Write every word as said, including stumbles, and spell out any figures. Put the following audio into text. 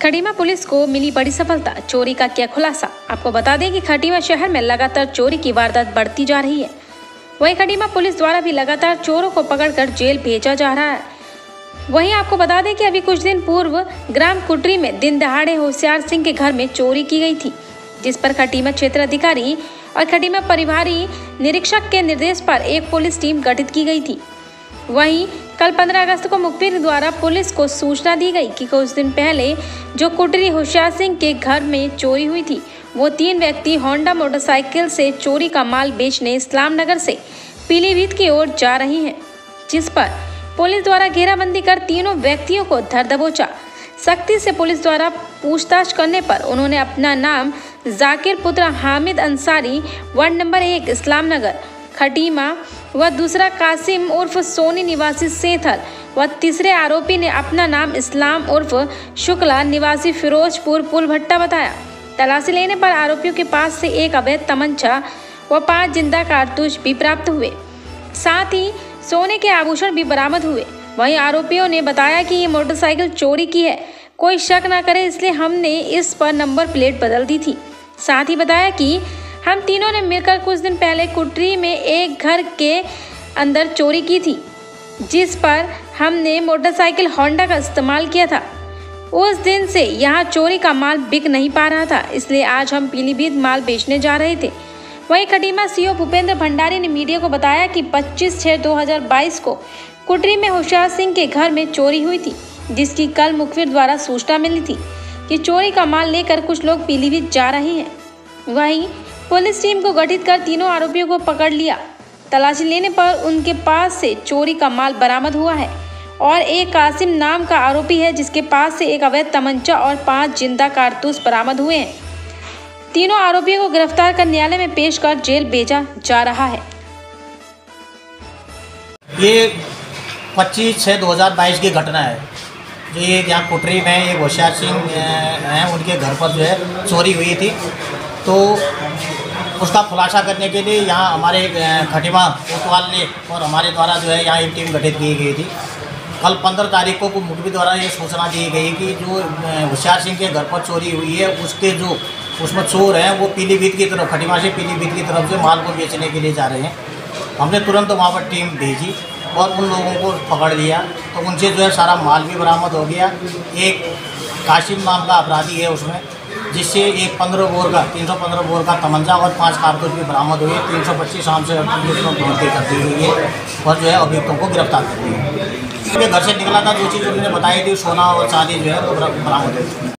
Khatima police को मिली बड़ी सफलता, चोरी का किया खुलासा। आपको बता दें कि खटीमा शहर में लगातार चोरी की वारदात बढ़ती जा रही है। वहीं खटीमा पुलिस द्वारा भी लगातार चोरों को पकड़कर जेल भेजा जा रहा है। वहीं आपको बता दें कि अभी कुछ दिन पूर्व ग्राम कुटरी में दिन दहाड़े होशियार सिंह के घर में चोरी की गई थी, जिस पर खटीमा क्षेत्र अधिकारी और खटीमा परिवारी निरीक्षक के निर्देश पर एक पुलिस टीम गठित की गई थी। वहीं कल पंद्रह अगस्त को मुखबिर द्वारा पुलिस को सूचना दी गई कि कुछ दिन पहले जो कुटरी होशियार सिंह के घर में चोरी हुई थी, वो तीन व्यक्ति होंडा मोटरसाइकिल से चोरी का माल बेचने इस्लाम नगर से पीलीभीत की ओर जा रही हैं, जिस पर पुलिस द्वारा घेराबंदी कर तीनों व्यक्तियों को धर दबोचा। सख्ती से पुलिस द्वारा पूछताछ करने पर उन्होंने अपना नाम जाकिर पुत्र हामिद अंसारी, वार्ड नंबर एक इस्लाम नगर खटीमा व दूसरा कासिम उर्फ सोनी निवासी सेंथल व तीसरे आरोपी ने अपना नाम इस्लाम उर्फ शुक्ला निवासी फिरोजपुर पुल भट्टा बताया। तलाशी लेने पर आरोपियों के पास से एक अवैध तमंचा व पांच जिंदा कारतूस भी प्राप्त हुए, साथ ही सोने के आभूषण भी बरामद हुए। वहीं आरोपियों ने बताया कि ये मोटरसाइकिल चोरी की है, कोई शक न करे इसलिए हमने इस पर नंबर प्लेट बदल दी थी। साथ ही बताया कि हम तीनों ने मिलकर कुछ दिन पहले कुटरी में एक घर के अंदर चोरी की थी, जिस पर हमने मोटरसाइकिल होंडा का इस्तेमाल किया था। उस दिन से यहाँ चोरी का माल बिक नहीं पा रहा था, इसलिए आज हम पीलीभीत माल बेचने जा रहे थे। वहीं खटीमा सीओ भूपेंद्र भंडारी ने मीडिया को बताया कि पच्चीस छह दो हज़ार बाईस को कुटरी में होशियार सिंह के घर में चोरी हुई थी, जिसकी कल मुखबिर द्वारा सूचना मिली थी कि चोरी का माल लेकर कुछ लोग पीलीभीत जा रहे हैं। वहीं पुलिस टीम को गठित कर तीनों आरोपियों को पकड़ लिया। तलाशी लेने पर उनके पास से चोरी का माल बरामद हुआ है और एक कासिम नाम का आरोपी है, जिसके पास से एक अवैध तमंचा और पांच जिंदा कारतूस बरामद हुए हैं। तीनों आरोपियों को गिरफ्तार कर न्यायालय में पेश कर जेल भेजा जा रहा है। ये पच्चीस छः दो हज़ार बाईस की घटना है, जो ये यहाँ कुटरी में एक होशियार सिंह हैं, उनके घर पर जो है चोरी हुई थी। तो उसका खुलासा करने के लिए यहाँ हमारे खटीमा कोतवाल ने और हमारे द्वारा जो है यहाँ एक टीम गठित की गई थी। कल पंद्रह तारीख को मुखबिर द्वारा ये सूचना दी गई कि जो होशियार सिंह के घर पर चोरी हुई है, उसके जो उसमें चोर हैं वो पीलीभीत की तरफ, खटीमा से पीलीभीत की तरफ से माल को बेचने के लिए जा रहे हैं। हमने तुरंत वहाँ पर टीम भेजी और उन लोगों को पकड़ लिया। तो उनसे जो है सारा माल भी बरामद हो गया। एक कासिम नाम का अपराधी है उसमें, जिससे एक पंद्रह बोर का तीन सौ पंद्रह बोर का तमंचा और पांच कारतूस भी बरामद हुए। तीन सौ पच्चीस आम से गिरफ्तार कर दी गई है और जो है अभियुक्तों को गिरफ्तार कर दिया। घर से निकला था, जो चीज़ उन्होंने बताई थी सोना और चांदी जो है वो बरामद हुई।